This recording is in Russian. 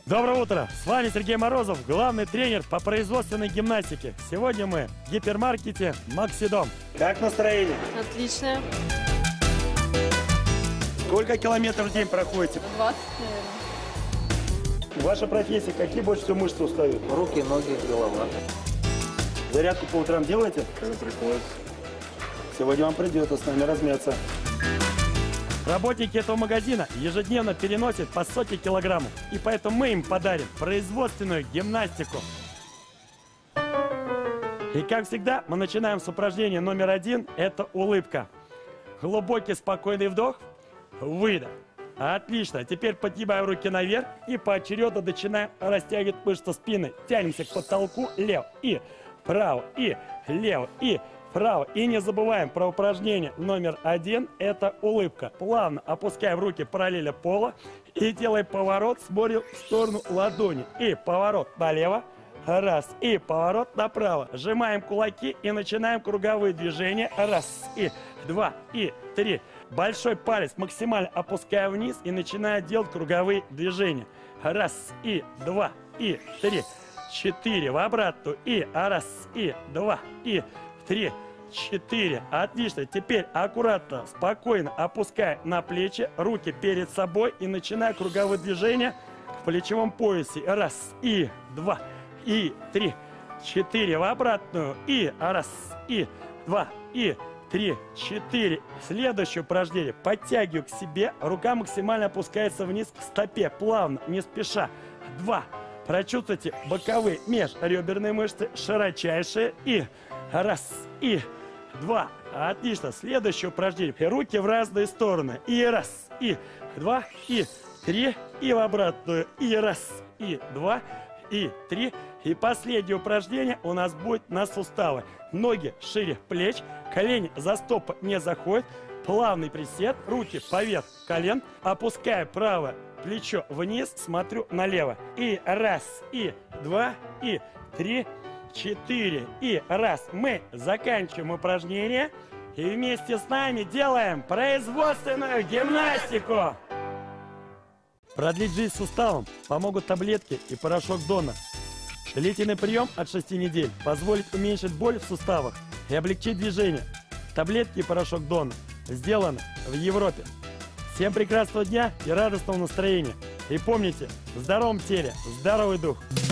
Доброе утро! С вами Сергей Морозов, главный тренер по производственной гимнастике. Сегодня мы в гипермаркете Максидом. Как настроение? Отлично. Сколько километров в день проходите? 20, наверное. Ваша профессия, какие больше всего мышцы устают? Руки, ноги, голова. Зарядку по утрам делаете? Приходится. Сегодня вам придется с нами размяться. Работники этого магазина ежедневно переносят по сотне килограммов, и поэтому мы им подарим производственную гимнастику. И как всегда, мы начинаем с упражнения номер 1, это улыбка. Глубокий спокойный вдох, выдох. Отлично, теперь поднимаем руки наверх и поочередно начинаем растягивать мышцы спины. Тянемся к потолку, лево и право, и лево, и право. И не забываем про упражнение номер 1, это улыбка. Плавно опускаем руки параллельно пола и делаем поворот, смотрим в сторону ладони. И поворот налево, раз, и поворот направо. Сжимаем кулаки и начинаем круговые движения. Раз, и два, и три. Большой палец максимально опускаем вниз и начинаем делать круговые движения. Раз, и два, и три, 4. В обратную. И раз, и два, и 3, 4. Отлично. Теперь аккуратно, спокойно опускай на плечи, руки перед собой и начинай круговые движения в плечевом поясе. Раз, и два, и 3, 4. В обратную. И раз, и два, и 3, 4. Следующее упражнение. Подтягиваю к себе. Рука максимально опускается вниз к стопе. Плавно, не спеша. 2. Прочувствуйте боковые межреберные мышцы, широчайшие. И раз, и два. Отлично. Следующее упражнение. Руки в разные стороны. И раз, и два, и 3. И в обратную. И раз, и два, и 3. И последнее упражнение у нас будет на суставы. Ноги шире плеч, колени за стопы не заходят. Плавный присед, руки поверх колен. Опускаю правое плечо вниз, смотрю налево. И раз, и два, и 3, 4. И раз. Мы заканчиваем упражнение. И вместе с нами делаем производственную гимнастику. Продлить жизнь суставом помогут таблетки и порошок Дона. Длительный прием от 6 недель позволит уменьшить боль в суставах и облегчить движение. Таблетки и порошок Дона сделаны в Европе. Всем прекрасного дня и радостного настроения. И помните, в здоровом теле здоровый дух.